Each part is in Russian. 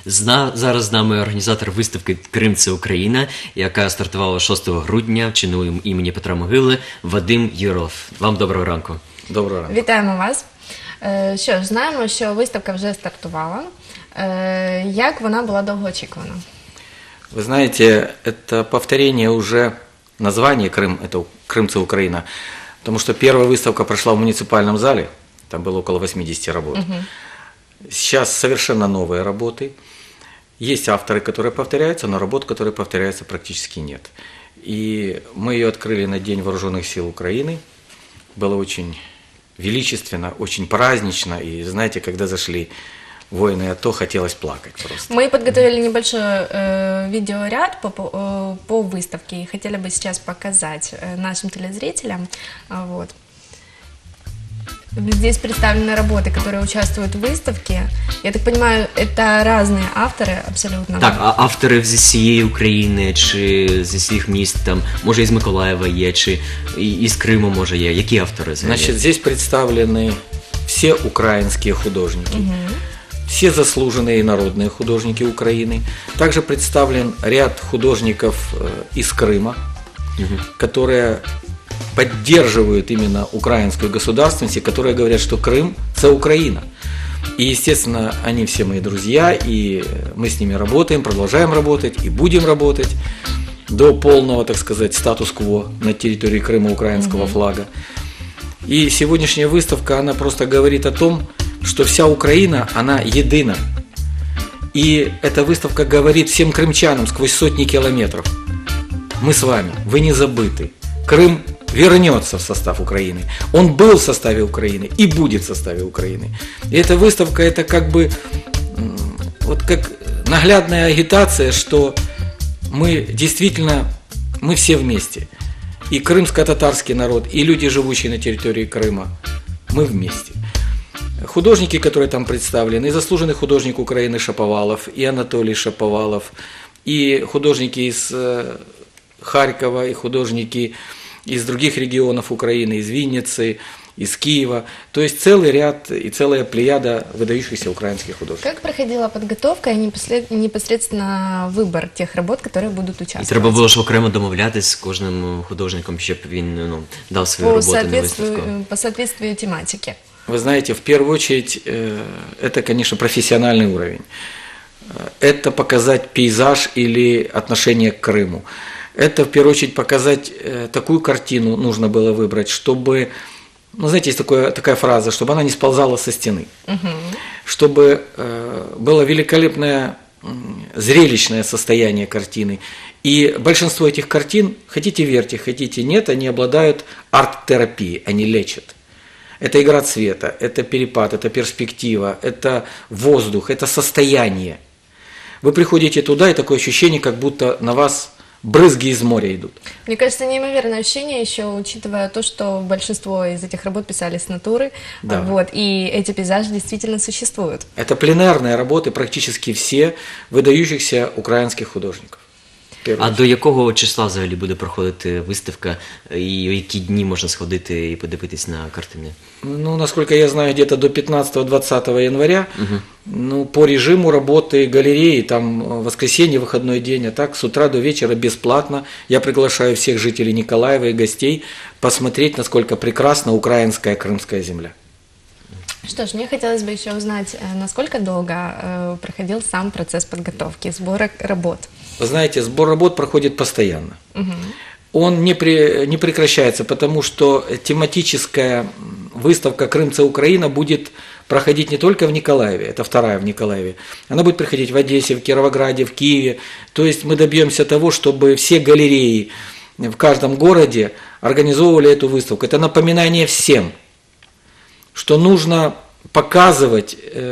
Зараз з нами організатор виставки «Крим – це Україна», яка стартувала 6 грудня в чину імені Петра Могили, Вадим Юров. Вам доброго ранку. Доброго ранку. Вітаємо вас. Що ж, знаємо, що виставка вже стартувала. Як вона була довго очікувана? Вы знаете, это повторение уже названия «Крым» – это «Крым – это Украина», потому что первая выставка прошла в муниципальном зале, там было около 80 работ. Сейчас совершенно новые работы. Есть авторы, которые повторяются, но работ, которые повторяются, практически нет. И мы ее открыли на День Вооруженных сил Украины. Было очень величественно, очень празднично. И знаете, когда зашли воины АТО, хотелось плакать просто. Мы подготовили небольшой видеоряд по выставке и хотели бы сейчас показать нашим телезрителям. Вот. Здесь представлены работы, которые участвуют в выставке. Я так понимаю, это разные авторы абсолютно. Так, а автори зі всієї України, чи зі всіх міст, там, може із Миколаєва є, чи із Криму, може, є? Які автори? Значит, здесь представлены все украинские художники, все заслуженные и народные художники Украины. Также представлен ряд художников из Крыма, которые поддерживают именно украинскую государственность, и которые говорят, что Крым – это Украина. И, естественно, они все мои друзья, и мы с ними работаем, продолжаем работать и будем работать до полного, так сказать, статус-кво на территории Крыма украинского флага. И сегодняшняя выставка, она просто говорит о том, что вся Украина, она едина. И эта выставка говорит всем крымчанам сквозь сотни километров: мы с вами, вы не забыты. Крым вернется в состав Украины. Он был в составе Украины и будет в составе Украины. И эта выставка, это как бы вот как наглядная агитация, что мы действительно, мы все вместе. И крымско-татарский народ, и люди, живущие на территории Крыма, мы вместе. Художники, которые там представлены, и заслуженный художник Украины Шаповалов, и Анатолий Шаповалов, и художники из Харькова, и художники из других регионов Украины, из Винницы, из Киева. То есть целый ряд и целая плеяда выдающихся украинских художников. Как проходила подготовка и непосредственно выбор тех работ, которые будут участвовать? І треба було ж окремо домовлятись з кожним художником, щоб він дав свою роботу на виставку. По соответствию тематике. Вы знаете, в первую очередь, это, конечно, профессиональный уровень. Это показать пейзаж или отношение к Крыму. Это, в первую очередь, показать такую картину нужно было выбрать, чтобы, ну, знаете, есть такая фраза, чтобы она не сползала со стены, чтобы было великолепное зрелищное состояние картины. И большинство этих картин, хотите верьте, хотите нет, они обладают арт-терапией, они лечат. Это игра цвета, это перепад, это перспектива, это воздух, это состояние. Вы приходите туда, и такое ощущение, как будто на вас брызги из моря идут. Мне кажется, неимоверное ощущение еще, учитывая то, что большинство из этих работ писали с натуры, Да. вот, и эти пейзажи действительно существуют. Это пленарные работы практически все выдающихся украинских художников. А до якого числа взагалі буде проходити виставка, і в які дні можна сходити і подивитись на картини? Ну, насколько я знаю, где-то до 15-20 января, ну, по режиму работы галереи, там воскресенье, выходной день, а так с утра до вечера бесплатно. Я приглашаю всех жителей Николаева и гостей посмотреть, насколько прекрасна украинская крымская земля. Что ж, мне хотелось бы еще узнать, насколько долго проходил сам процесс подготовки, сбора работ? Вы знаете, сбор работ проходит постоянно. Он не прекращается, потому что тематическая выставка «Крым – это Украина» будет проходить не только в Николаеве, это вторая в Николаеве, она будет проходить в Одессе, в Кировограде, в Киеве. То есть мы добьемся того, чтобы все галереи в каждом городе организовывали эту выставку. Это напоминание всем, что нужно показывать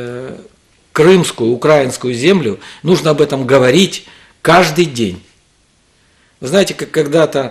крымскую, украинскую землю, нужно об этом говорить каждый день. Вы знаете, как когда-то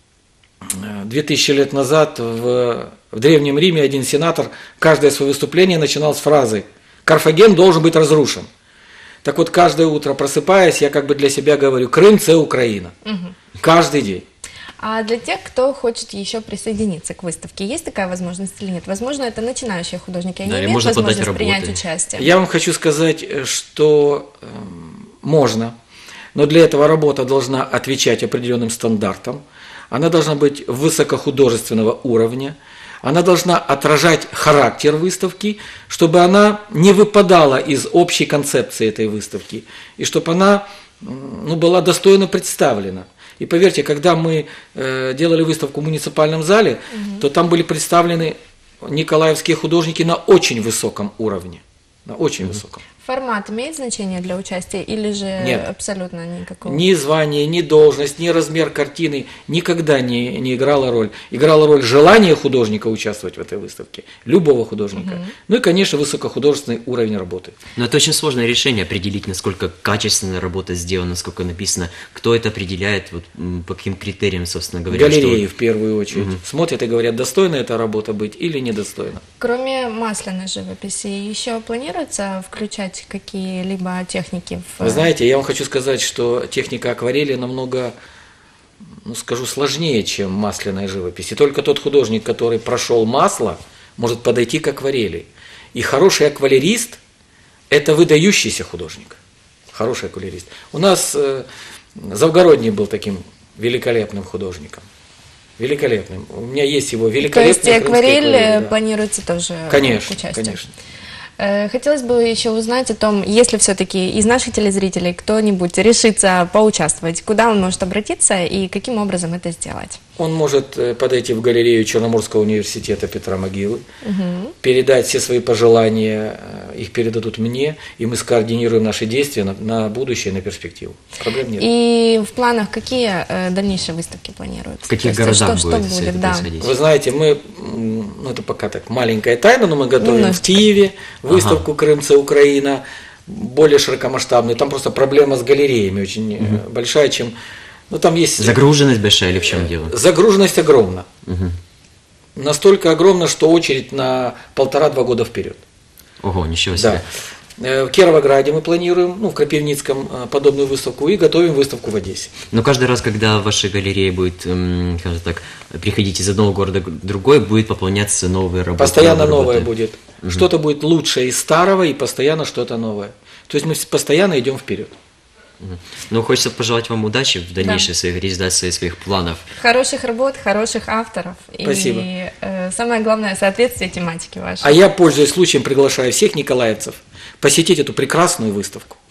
2000 лет назад в Древнем Риме один сенатор каждое свое выступление начинал с фразы «Карфаген должен быть разрушен». Так вот, каждое утро просыпаясь, я как бы для себя говорю «Крым – это Украина». Каждый день. А для тех, кто хочет еще присоединиться к выставке, есть такая возможность или нет? Возможно, это начинающие художники, они Да, и имеют можно подать возможность принять работы. участие. Я вам хочу сказать, что можно, но для этого работа должна отвечать определенным стандартам, она должна быть высокохудожественного уровня, она должна отражать характер выставки, чтобы она не выпадала из общей концепции этой выставки, и чтобы она была достойно представлена. И поверьте, когда мы делали выставку в муниципальном зале, то там были представлены николаевские художники на очень высоком уровне. На очень высоком. Формат имеет значение для участия или же Нет. абсолютно никакого? Ни звание, ни должность, ни размер картины никогда не играла роль. Играла роль желание художника участвовать в этой выставке, любого художника. Ну и, конечно, высокохудожественный уровень работы. Но это очень сложное решение определить, насколько качественная работа сделана, насколько написано, кто это определяет, вот, по каким критериям, собственно говоря. Галереи в первую очередь смотрят и говорят, достойна эта работа быть или недостойна. Кроме масляной живописи, еще планируется включать какие-либо техники в... Вы знаете, я вам хочу сказать, что техника акварели намного, скажу, сложнее, чем масляная живопись. И только тот художник, который прошел масло, может подойти к акварели. И хороший аквалерист – это выдающийся художник. Хороший аквалерист. У нас Завгородний был таким великолепным художником. Великолепным. У меня есть его То великолепный есть и акварель да. планируется тоже Конечно, участие? конечно. Хотелось бы еще узнать о том, если все-таки из наших телезрителей кто-нибудь решится поучаствовать, куда он может обратиться и каким образом это сделать? Он может подойти в галерею Черноморского университета Петра Могилы, передать все свои пожелания, их передадут мне, и мы скоординируем наши действия на будущее, на перспективу. Проблем нет. И в планах какие дальнейшие выставки планируются? В каких То есть, городах что будет все это будет, да. происходить? Вы знаете, мы, это пока так маленькая тайна, но мы готовим в Немножечко. Киеве выставку «Крымцы, Украина», более широкомасштабную. Там просто проблема с галереями очень большая, чем... Ну, там есть... Загруженность большая или в чем дело? Загруженность огромна. Настолько огромна, что очередь на 1,5-2 года вперед. Ого, ничего себе. Да. В Кировограде мы планируем, в Крапивницком подобную выставку, и готовим выставку в Одессе. Но каждый раз, когда в вашей галерее будет, скажем так, приходить из одного города к другой, будет пополняться новые работы. Постоянно новые новое работы. будет. Что-то будет лучше из старого, и постоянно что-то новое. То есть мы постоянно идем вперед. Ну, хочется пожелать вам удачи в дальнейшей своей реализации своих планов. Хороших работ, хороших авторов. Спасибо. И самое главное, соответствие тематике вашей. А я, пользуясь случаем, приглашаю всех николаевцев посетить эту прекрасную выставку.